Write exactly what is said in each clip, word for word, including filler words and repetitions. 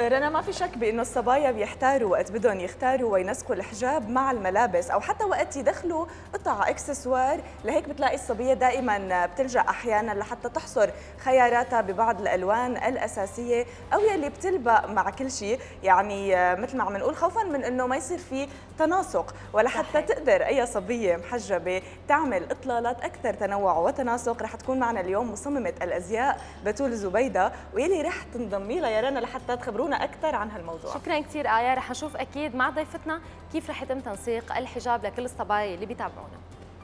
رنا، ما في شك بانه الصبايا بيحتاروا وقت بدهم يختاروا وينسقوا الحجاب مع الملابس، او حتى وقت يدخلوا قطع اكسسوار. لهيك بتلاقي الصبيه دائما بتلجا احيانا لحتى تحصر خياراتها ببعض الالوان الاساسيه او يلي بتلبق مع كل شيء، يعني مثل ما عم نقول خوفا من انه ما يصير في تناسق، ولحتى صحيح. تقدر اي صبيه محجبه تعمل اطلالات اكثر تنوع وتناسق. رح تكون معنا اليوم مصممه الازياء بتول زبيده، ويلي رح تنضمي لها يا رنا لحتى تخبرونا أكثر عن هالموضوع. شكرا كثير آية. رح نشوف أكيد مع ضيفتنا كيف رح يتم تنسيق الحجاب لكل الصبايا اللي بيتابعونا.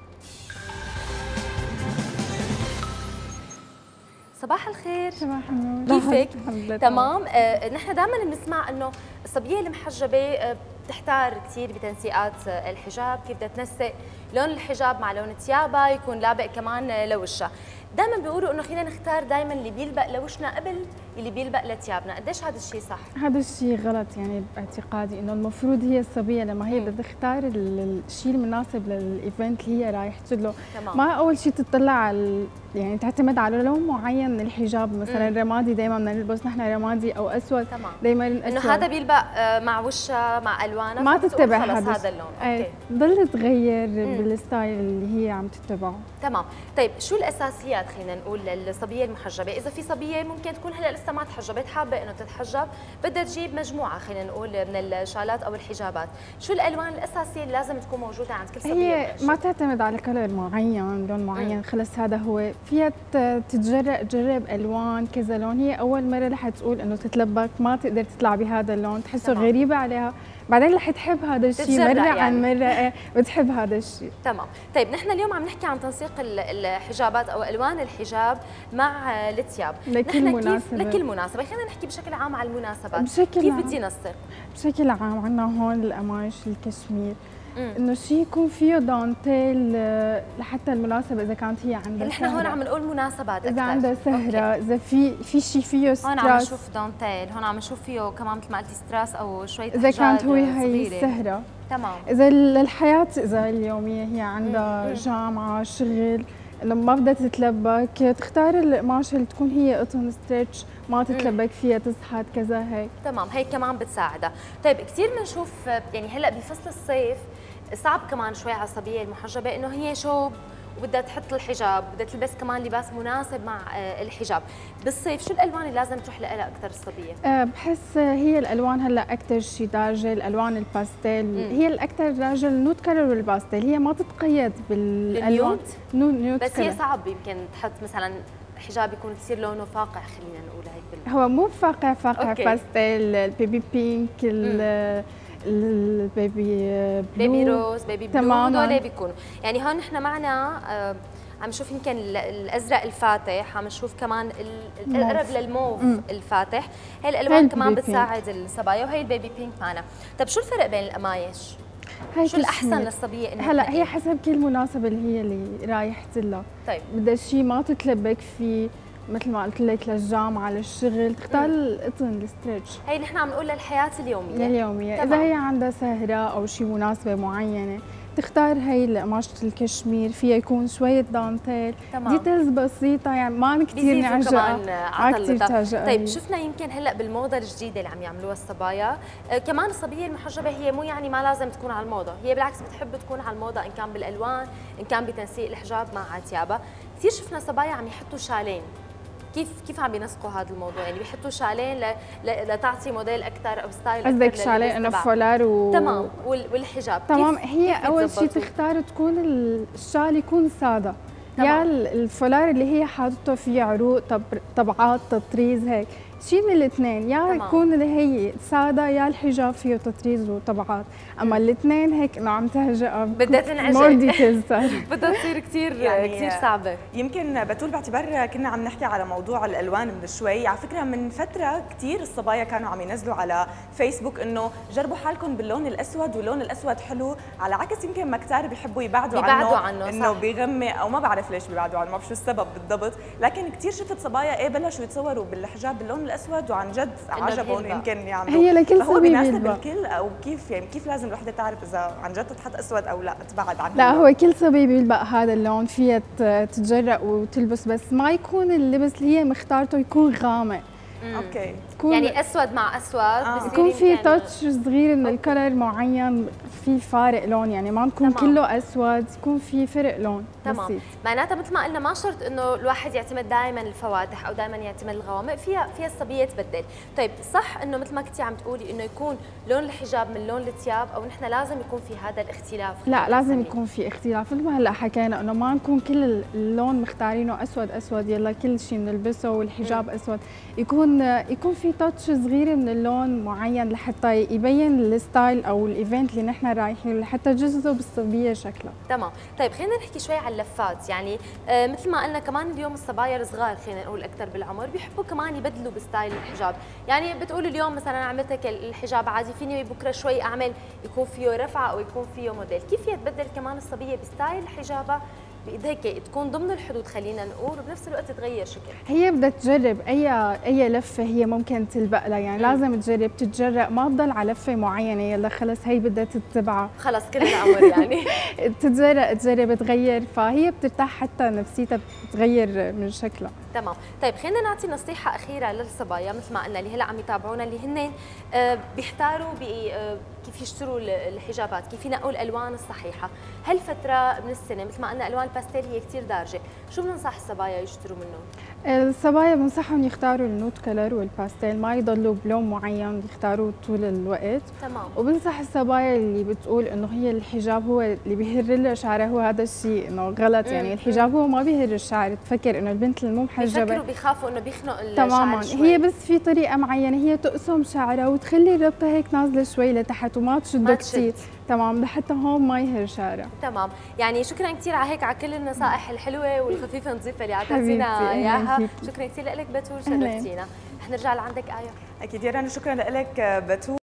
صباح الخير. صباح النور. كيفك؟ تمام. آه، نحن دائما بنسمع انه الصبيه المحجبه آه، بتحتار كثير بتنسيقات آه، الحجاب، كيف بدها تنسق لون الحجاب مع لون ثيابها يكون لابق كمان آه، لوشها. دائما بيقولوا انه خلينا نختار دائما اللي بيلبق لوشنا قبل اللي بيلبق لثيابنا، قديش هذا الشيء صح؟ هذا الشيء غلط، يعني باعتقادي انه المفروض هي الصبيه لما هي بدها تختار الشيء المناسب للايفنت اللي هي رايحه له، ما اول شيء تطلع على يعني تعتمد على لون معين من الحجاب، مثلا مم. رمادي دائما بدنا نلبس نحن رمادي او اسود، دائما انه هذا بيلبق مع وشها مع الوانها، ما تتبع هذا, هذا اللون. اوكي، ضل تغير بالستايل اللي هي عم تتبعه. تمام. طيب شو الاساسيات خلينا نقول للصبيه المحجبه؟ اذا في صبيه ممكن تكون هلا لسه ما تحجبت حابه انه تتحجب، بدها تجيب مجموعه خلينا نقول من الشالات او الحجابات، شو الالوان الاساسيه اللي لازم تكون موجوده عند كل صبيه؟ هي ما تعتمد على كلر معين، لون معين، خلص هذا هو. فيها تتجرأ تجرب الوان كذا لون، هي اول مره رح تقول انه تتلبك ما تقدر تطلع بهذا اللون، تحسه غريبه عليها، بعدين رح تحب هذا الشيء مره يعني. عن مره بتحب هذا الشيء. تمام. طيب نحن اليوم عم نحكي عن تنسيق الحجابات او الوان الحجاب مع الثياب لكل مناسبه. لكل مناسبه، خلينا نحكي بشكل عام على المناسبات. بشكل كيف عام. بدي نسق؟ بشكل عام عندنا هون القماش الكشمير، انه شيء يكون فيه دانتيل لحتى المناسبه، اذا كانت هي عندها نحن هون عم نقول مناسبات اكثر، اذا عندها سهره، اذا في في شيء فيه ستراس. هون عم نشوف دانتيل، هون عم نشوف فيه كمان مثل ما قلتي ستراس او شويه اذا كانت هو هي السهره. تمام. اذا للحياه اذا اليوميه هي عندها جامعه شغل، لما بدها تتلبك تختار القماشه اللي تكون هي قطن ستريتش، ما تتلبك فيها تزحط كذا هيك. تمام، هي كمان بتساعدها. طيب كثير بنشوف يعني هلا بفصل الصيف صعب كمان شوي على الصبيه المحجبه انه هي شوب وبدها تحط الحجاب، بدها تلبس كمان لباس مناسب مع الحجاب. بالصيف شو الالوان اللي لازم تروح لها اكثر الصبيه؟ أه بحس هي الالوان هلا اكثر شيء دارجه، الالوان الباستيل مم. هي الاكثر دارجه، النوت كلر والباستيل، هي ما تتقيد بالالوان. نوت بس هي صعب يمكن تحط مثلا حجاب يكون كثير لونه فاقع، خلينا نقول هيك. هو مو فاقع فاقع، باستيل، البيبي بينك، البيبي بلو، بيبي روز، بيبي بلو، هدول بيكونوا يعني. هون نحن معنا آه عم نشوف يمكن الازرق الفاتح، عم نشوف كمان القرب للموف مم. الفاتح. هي الالوان كمان بتساعد الصبايا، وهي البيبي بينك معنا. طيب شو الفرق بين القمايش؟ شو الاحسن للصبيه انه هلا هي حسب كل مناسبه اللي هي اللي رايحه لها. طيب بدها شيء ما تتلبك فيه، مثل ما قلت لك للجامعه للشغل تختار القطن الستريتش. هي نحن عم نقول للحياه اليوميه. اليوميه، اذا هي عندها سهره او شيء مناسبه معينه تختار هي قماشة الكشمير، فيها يكون شوية دانتيل، ديتيلز بسيطة يعني ما كثير نعجقها، ما كثير تعجقها. طيب شفنا يمكن هلا بالموضة الجديدة اللي عم يعملوها الصبايا، آه كمان الصبية المحجبة هي مو يعني ما لازم تكون على الموضة، هي بالعكس بتحب تكون على الموضة، إن كان بالألوان، إن كان بتنسيق الحجاب مع ثيابها. كثير شفنا صبايا عم يحطوا شالين. كيف كيف عم بينسقوا هذا الموضوع؟ يعني بيحطوا شالين لتعطي موديل اكثر او ستايل اكثر. قصدك شالين انه فولار و تمام، والحجاب تمام. هي كيف اول شيء تختار تكون الشال يكون ساده، يا الفولار اللي هي حاطته فيه عروق، طبعات، تطريز، هيك شيء من الاثنين، يا يكون اللي هي ساده يا الحجاب فيه تطريز وطبعات، اما الاثنين هيك انه عم تهجأ بدها تنعجق بدها تصير كثير يعني كثير صعبه. يمكن بتول باعتبار كنا عم نحكي على موضوع الالوان من شوي، على فكره من فتره كثير الصبايا كانوا عم ينزلوا على فيسبوك انه جربوا حالكم باللون الاسود، واللون الاسود حلو، على عكس يمكن ما كثار بيحبوا يبعدوا, يبعدوا عنه, عنه انه بيغمق او ما بعرف ليش بيبعدوا عنه، ما بعرف شو السبب بالضبط، لكن كثير شفت صبايا ايه بلشوا يتصوروا بالحجاب باللون الاسود وعن جد عجبهم يمكن يعملوا. هي لكل هو بيناسب الكل او كيف يعني كيف لازم الوحده تعرف اذا عن جد تحط اسود او لا تبعد عنه؟ لا هو كل صبيه بيلبق هذا اللون، فيها تتجرأ وتلبس، بس ما يكون اللبس اللي هي مختارته يكون غامق. اوكي يكون يعني اسود مع اسود آه. يكون في تاتش صغير من الكلر معين، في فارق لون، يعني ما نكون تمام. كله اسود، يكون في فرق لون. تمام. معناتها مثل ما قلنا ما شرط انه الواحد يعتمد دائما الفواتح او دائما يعتمد الغوامق، فيها فيها الصبيه تبدل. طيب صح انه مثل ما كنتي عم تقولي انه يكون لون الحجاب من لون الثياب، او نحن لازم يكون في هذا الاختلاف؟ لا لازم يكون في اختلاف، مثل ما هلا حكينا انه ما نكون كل اللون مختارينه اسود اسود يلا كل شيء بنلبسه والحجاب م. اسود، يكون يكون في تاتش صغيره من اللون معين لحتى يبين الستايل او الايفنت اللي نحن رايحين لحتى جذب الصبيه شكلها. تمام. طيب خلينا نحكي شوي عن اللفات، يعني آه مثل ما قلنا كمان اليوم الصبايا الصغار خلينا نقول اكثر بالعمر بيحبوا كمان يبدلوا بستايل الحجاب، يعني بتقول اليوم مثلا انا عملت لك الحجاب عادي، فيني بكره شوي اعمل يكون فيه رفعه او يكون فيه موديل، كيف فيها تبدل كمان الصبيه بستايل حجابها هيك تكون ضمن الحدود خلينا نقول، وبنفس الوقت تغير شكل؟ هي بدها تجرب اي اي لفه هي ممكن تلبق لها، يعني م. لازم تجرب تتجرأ، ما تضل على لفه معينه يلا خلص هي بدها تتبعها خلص كل العمر يعني تتجرأ تجرب تغير، فهي بترتاح حتى نفسيتها بتغير من شكلها. تمام. طيب خلينا نعطي نصيحه اخيره للصبايا مثل ما قلنا اللي هلا عم يتابعونا، اللي هن آه بيحتاروا آه كيف يشتروا الحجابات، كيف ينقوا الالوان الصحيحه، هالفتره من السنه مثل ما قلنا الوان الباستيل هي كثير دارجه، شو بننصح الصبايا يشتروا منهم؟ الصبايا بنصحهم يختاروا النوت كلر والباستيل، ما يضلوا بلون معين يختاروه طول الوقت. تمام. وبنصح الصبايا اللي بتقول انه هي الحجاب هو اللي بيهر لها شعرها، هو هذا الشيء انه غلط، يعني الحجاب هو ما بيهر الشعر، تفكر انه البنت اللي مو محجبه بيفكروا بيخافوا انه بيخنق الشعر تماما شوي. هي بس في طريقه معينه هي تقسم شعرها وتخلي الربطه هيك نازله شوي لتحت وما تشده كثير، تمام، لحتى هون ما يهر شعرها. تمام. يعني شكرا كثير على هيك على كل النصائح الحلوه والخفيفه النظيفه اللي اعطيتينا اياها، شكرا كثير لك بتول، شرفتينا. رح نرجع لعندك آية. اكيد يا رنا، شكرا لك بتول.